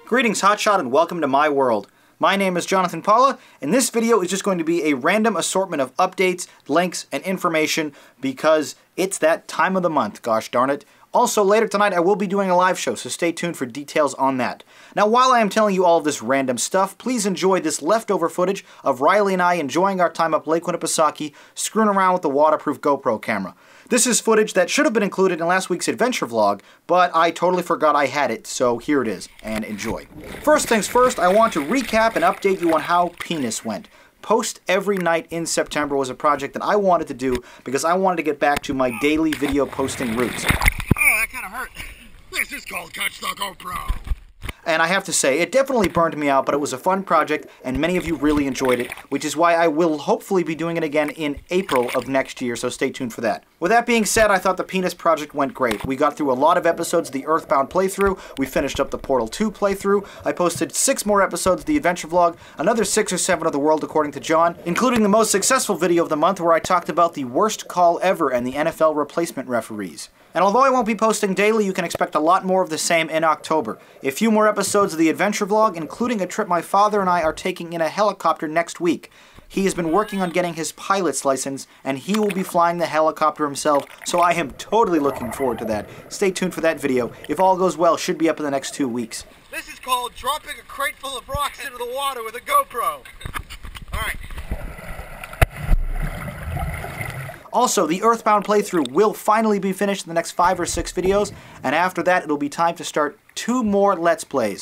Greetings Hotshot and welcome to my world. My name is Jonathan Paula, and this video is just going to be a random assortment of updates, links, and information because it's that time of the month, gosh darn it. Also, later tonight I will be doing a live show, so stay tuned for details on that. Now, while I am telling you all of this random stuff, please enjoy this leftover footage of Riley and I enjoying our time up Lake Winnipesaukee, screwing around with the waterproof GoPro camera. This is footage that should have been included in last week's adventure vlog, but I totally forgot I had it, so here it is, and enjoy. First things first, I want to recap and update you on how Penis went. Post every night in September was a project that I wanted to do because I wanted to get back to my daily video posting roots. Oh, that kind of hurt. This is called Catch the GoPro. And I have to say, it definitely burned me out, but it was a fun project, and many of you really enjoyed it, which is why I will hopefully be doing it again in April of next year, so stay tuned for that. With that being said, I thought the Penis project went great. We got through a lot of episodes of the Earthbound playthrough, we finished up the Portal 2 playthrough, I posted 6 more episodes of the adventure vlog, another 6 or 7 of the world according to John, including the most successful video of the month where I talked about the worst call ever and the NFL replacement referees. And although I won't be posting daily, you can expect a lot more of the same in October. A few more episodes of the adventure vlog, including a trip my father and I are taking in a helicopter next week. He has been working on getting his pilot's license, and he will be flying the helicopter himself, so I am totally looking forward to that. Stay tuned for that video. If all goes well, should be up in the next 2 weeks. This is called dropping a crate full of rocks into the water with a GoPro. Alright. Also, the Earthbound playthrough will finally be finished in the next 5 or 6 videos, and after that it'll be time to start 2 more Let's Plays.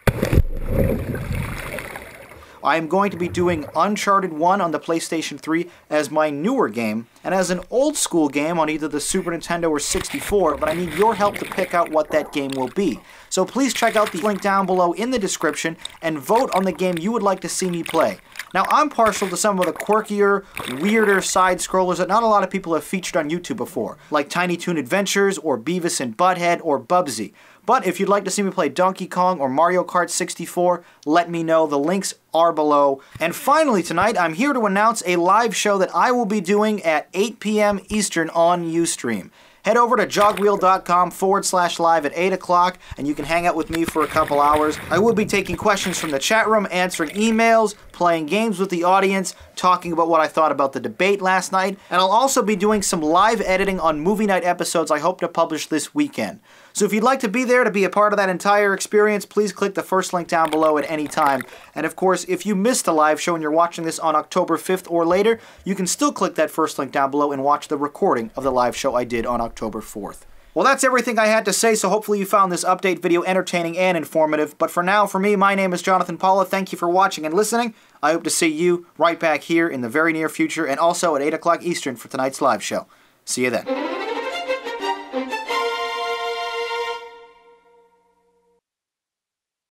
I am going to be doing Uncharted 1 on the PlayStation 3 as my newer game, and as an old school game on either the Super Nintendo or 64, but I need your help to pick out what that game will be. So please check out the link down below in the description and vote on the game you would like to see me play. Now, I'm partial to some of the quirkier, weirder side-scrollers that not a lot of people have featured on YouTube before, like Tiny Toon Adventures, or Beavis and Butthead, or Bubsy. But if you'd like to see me play Donkey Kong or Mario Kart 64, let me know. The links are below. And finally tonight, I'm here to announce a live show that I will be doing at 8 p.m. Eastern on Ustream. Head over to jogwheel.com/live at 8 o'clock and you can hang out with me for a couple hours. I will be taking questions from the chat room, answering emails, playing games with the audience, talking about what I thought about the debate last night, and I'll also be doing some live editing on movie night episodes I hope to publish this weekend. So if you'd like to be there to be a part of that entire experience, please click the first link down below at any time. And of course, if you missed the live show and you're watching this on October 5th or later, you can still click that first link down below and watch the recording of the live show I did on October 4th. Well, that's everything I had to say, so hopefully you found this update video entertaining and informative. But for now, for me, my name is Jonathan Paula. Thank you for watching and listening. I hope to see you right back here in the very near future and also at 8 o'clock Eastern for tonight's live show. See you then.